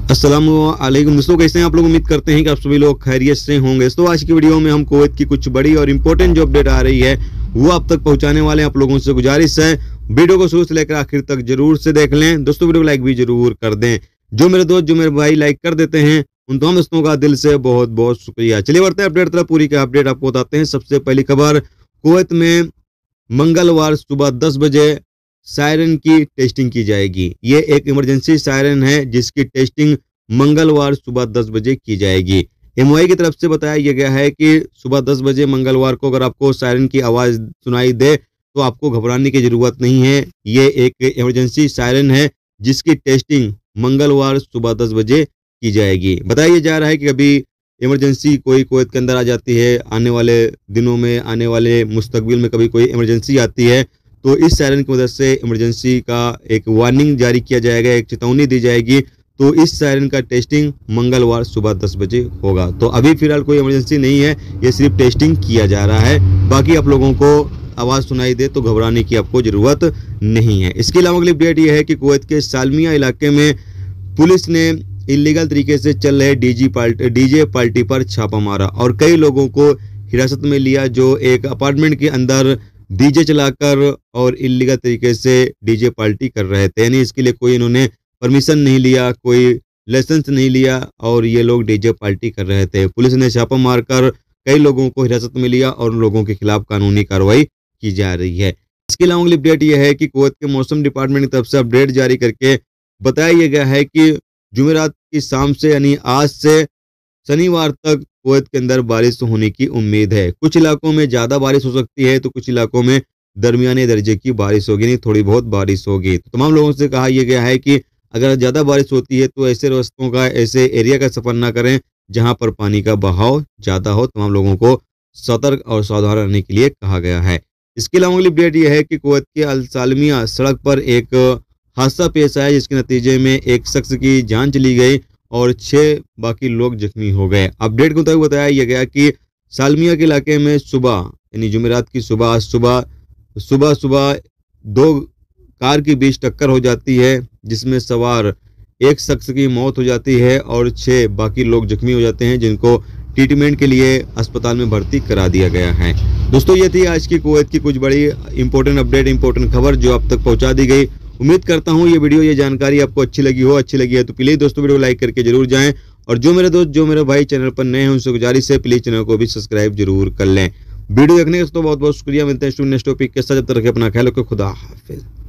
अस्सलामुअलैकुम दोस्तों, कैसे हैं आप लोग। उम्मीद करते हैं कि आप सभी लोग खैरियत से होंगे। तो आज की वीडियो में हम कुवैत की कुछ बड़ी और इंपॉर्टेंट जो अपडेट आ रही है वो आप तक पहुंचाने वाले हैं। आप लोगों से गुजारिश है वीडियो को शुरू से लेकर आखिर तक जरूर से देख लें। दोस्तों वीडियो को लाइक भी जरूर कर दें। जो मेरे दोस्त, जो मेरे भाई लाइक कर देते हैं उन तमाम दोस्तों का दिल से बहुत बहुत शुक्रिया। चलिए बढ़ते हैं अपडेट तरफ। पूरी का अपडेट आपको बताते हैं। सबसे पहली खबर, कुवैत में मंगलवार सुबह 10 बजे सायरन की टेस्टिंग की जाएगी। ये एक इमरजेंसी सायरन है जिसकी टेस्टिंग मंगलवार सुबह 10 बजे की जाएगी। एमओआई की तरफ से बताया गया है कि सुबह 10 बजे मंगलवार को अगर आपको सायरन की आवाज सुनाई दे तो आपको घबराने की जरूरत नहीं है। ये एक इमरजेंसी सायरन है जिसकी टेस्टिंग मंगलवार सुबह 10 बजे की जाएगी। बताया जा रहा है कि कभी इमरजेंसी कोई कुवैत के अंदर आ जाती है, आने वाले दिनों में, आने वाले मुस्तकबिल में कभी कोई इमरजेंसी आती है तो इस सायरन की मदद से इमरजेंसी का एक वार्निंग जारी किया जाएगा, एक चेतावनी दी जाएगी। तो इस सायरन का टेस्टिंग मंगलवार सुबह 10 बजे होगा। तो अभी फिलहाल कोई इमरजेंसी नहीं है, ये सिर्फ टेस्टिंग किया जा रहा है। बाकी आप लोगों को आवाज़ सुनाई दे तो घबराने की आपको ज़रूरत नहीं है। इसके अलावा अगली अपडेट ये है कि कुवैत के सालमिया इलाके में पुलिस ने इलीगल तरीके से चल रहे डीजे पार्टी पर छापा मारा और कई लोगों को हिरासत में लिया जो एक अपार्टमेंट के अंदर डीजे चलाकर और इलीगल तरीके से डीजे पार्टी कर रहे थे। यानी इसके लिए कोई इन्होंने परमिशन नहीं लिया, कोई लाइसेंस नहीं लिया और ये लोग डीजे पार्टी कर रहे थे। पुलिस ने छापा मारकर कई लोगों को हिरासत में लिया और उन लोगों के खिलाफ कानूनी कार्रवाई की जा रही है। इसके अलावा अगली अपडेट यह है कि कुवैत के मौसम डिपार्टमेंट की तरफ से अपडेट जारी करके बताया गया है कि जुमेरात की शाम से यानी आज से शनिवार तक कुवैत के अंदर बारिश होने की उम्मीद है। कुछ इलाकों में ज़्यादा बारिश हो सकती है तो कुछ इलाकों में दरमियाने दर्जे की बारिश होगी, नहीं थोड़ी बहुत बारिश होगी। तो तमाम लोगों से कहा यह गया है कि अगर ज़्यादा बारिश होती है तो ऐसे रास्तों का, ऐसे एरिया का सफ़र ना करें जहां पर पानी का बहाव ज़्यादा हो। तमाम लोगों को सतर्क और सावधान रहने के लिए कहा गया है। इसके अलावा अगली अपडेट यह है कि कुवैत के अल सालमिया सड़क पर एक हादसा पेश आया जिसके नतीजे में एक शख्स की जान चली गई और 6 बाकी लोग जख्मी हो गए। अपडेट के मुताबिक बताया गया कि सालमिया के इलाके में सुबह यानी जुमेरात की सुबह 2 कार के बीच टक्कर हो जाती है जिसमें सवार एक शख्स की मौत हो जाती है और 6 बाकी लोग जख्मी हो जाते हैं जिनको ट्रीटमेंट के लिए अस्पताल में भर्ती करा दिया गया है। दोस्तों ये थी आज की कुवैत की कुछ बड़ी इंपॉर्टेंट अपडेट, इंपॉर्टेंट खबर जो आप तक पहुंचा दी गई। उम्मीद करता हूं ये वीडियो, ये जानकारी आपको अच्छी लगी है तो प्लीज़ दोस्तों वीडियो को लाइक करके जरूर जाएं। और जो मेरे दोस्त, जो मेरे भाई चैनल पर नए हैं उनसे गुजारिश है प्लीज़ चैनल को भी सब्सक्राइब जरूर कर लें। वीडियो देखने का तो बहुत बहुत शुक्रिया। मिलते हैं नेक्स्ट टॉपिक के साथ। जब तक रखें अपना ख्याल रखें। खुदा हाफिज।